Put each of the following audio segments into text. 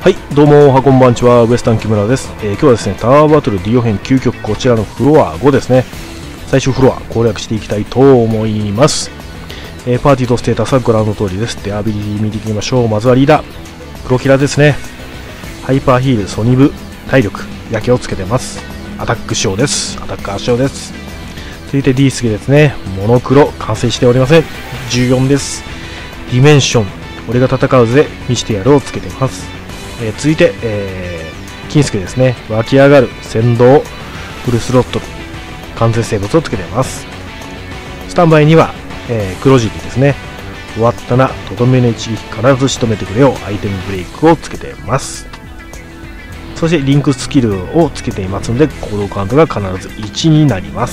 はい、どうもおはこんばんちは、ウエスタン木村です。今日はですね、タワーバトルディオ編究極、こちらのフロア5ですね。最終フロア攻略していきたいと思います。パーティーとステータスはご覧の通りです。では、アビリティ見ていきましょう。まずはリーダー、黒キラですね。ハイパーヒール、ソニブ、体力、焼けをつけてます。アタック仕様です。アタック圧勝です。続いて D スゲですね。モノクロ、完成しておりません。14です。ディメンション、俺が戦うぜ、見してやるをつけてます。続いて、金助ですね。湧き上がる先導フルスロットル完全生物をつけています。スタンバイには、黒尻ですね。終わったな、とどめの一撃必ず仕留めてくれよ、アイテムブレイクをつけています。そしてリンクスキルをつけていますので行動カウントが必ず1になります。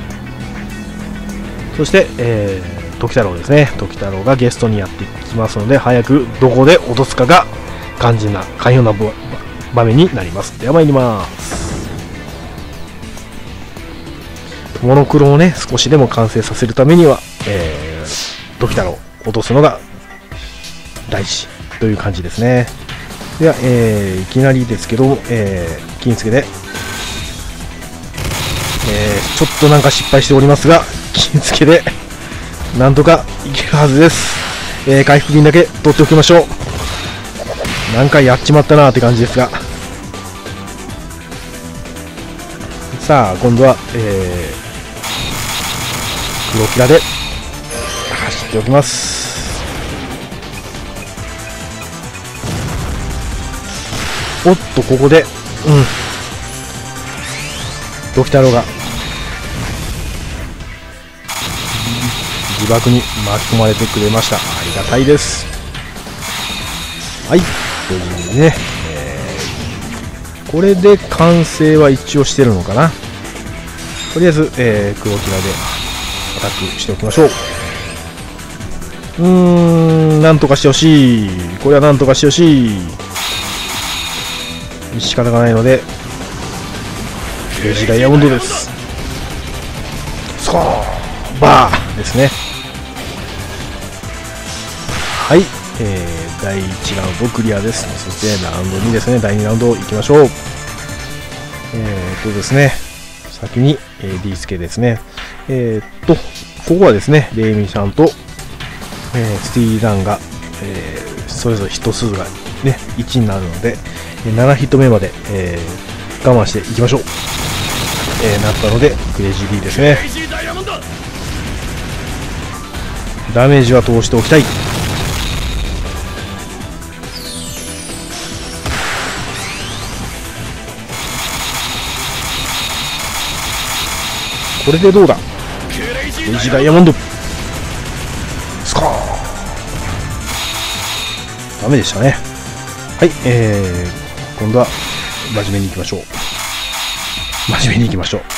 そして、時太郎ですね。時太郎がゲストにやってきますので、早くどこで落とすかが肝心な寛容な場面になります。では参ります。モノクロをね少しでも完成させるためには、時太郎を落とすのが大事という感じですね。では、いきなりですけど、金付けで、ちょっとなんか失敗しておりますが、金付けでなんとかいけるはずです。回復金だけ取っておきましょう。何回やっちまったなーって感じですが、さあ今度は、黒キラで走っておきます。おっとここで時太郎が自爆に巻き込まれてくれました。ありがたいです。はい、ということでね、これで完成は一応してるのかな。とりあえず、黒キラでアタックしておきましょう。なんとかしてほしい。これはなんとかしてほしい。仕方がないので、レジダイヤモンドです。スコーンバーですね。はい、第1ラウンドクリアです。そしてラウンド2ですね。第2ラウンドいきましょう。ですね、先に、D スケですね。ここはですね、レイミさんと、スティーランが、それぞれヒット数がね、1になるので、7ヒット目まで、我慢していきましょう。なったので、クレイジー D ですね。ダメージは通しておきたい。これでどうだ。クレイジーダイヤモンドスコーンダメでしたね。はい、今度は真面目にいきましょう。真面目にいきましょう。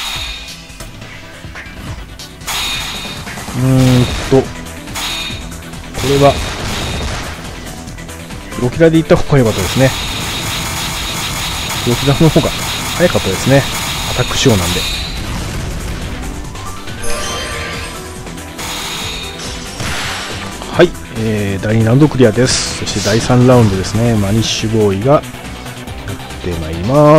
これは黒キラでいった方が良かったですね。黒キラの方が早かったですね。アタック仕様なんで。はい、第2ラウンドクリアです。そして第3ラウンドですね。マニッシュボーイがやってまいります。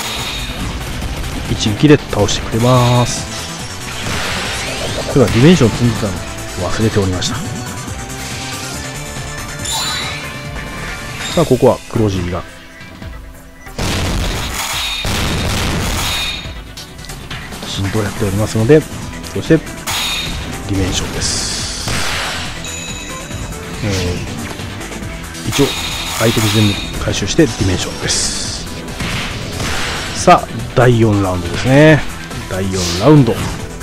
一撃で倒してくれます。これはディメンション積んでたの忘れておりました。さあここは黒尻が振動やっておりますので、そしてディメンションです。一応アイテム全部回収してディメンションです。さあ第4ラウンドですね。第4ラウンド、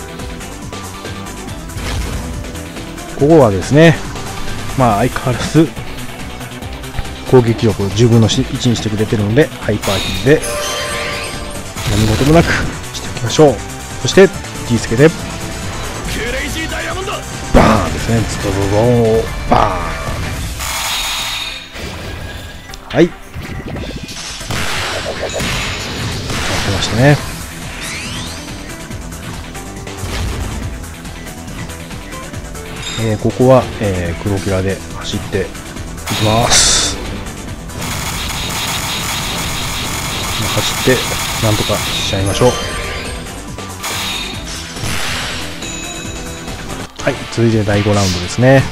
ここはですね、まあ相変わらず攻撃力を10分の1にしてくれてるので、ハイパーヒールで何事もなくしておきましょう。そして T スケでバーンですね。ズドドドンバーン。はい、出ましたね。ここは、黒キラで走っていきます。 走ってなんとかしちゃいましょう。はい、続いて第5ラウンドですね。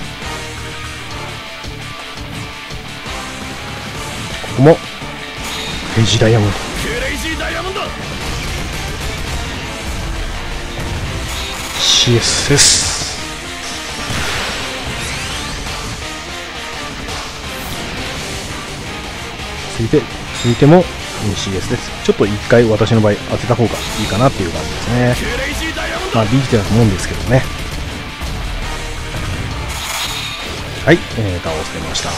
ここもクレイジーダイヤモンド。CS です。続いても CS です。ちょっと一回私の場合当てた方がいいかなっていう感じですね。まあできてたと思うんですけどね。はい、倒せました。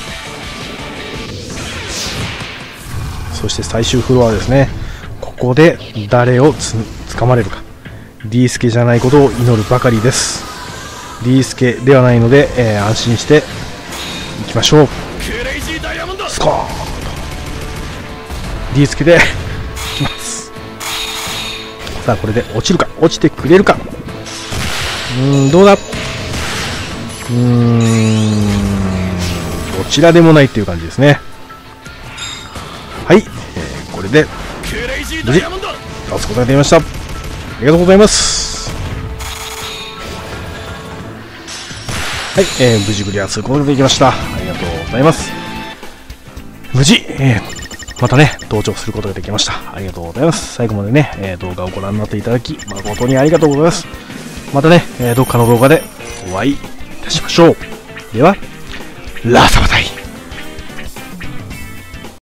そして最終フロアですね。ここで誰を掴まれるか。D スケじゃないことを祈るばかりです。D スケではないので、安心していきましょう。スコーンと D スケでいきます。さあこれで落ちるか、落ちてくれるか。どうだ。どちらでもないっていう感じですね。はい、これで無事倒すことができました。ありがとうございます。はい、無事クリアすることができました。ありがとうございます。無事、またね登頂することができました。ありがとうございます。最後までね、動画をご覧になっていただき誠にありがとうございます。またね、どっかの動画でお会いいたしましょう。ではラサバタ。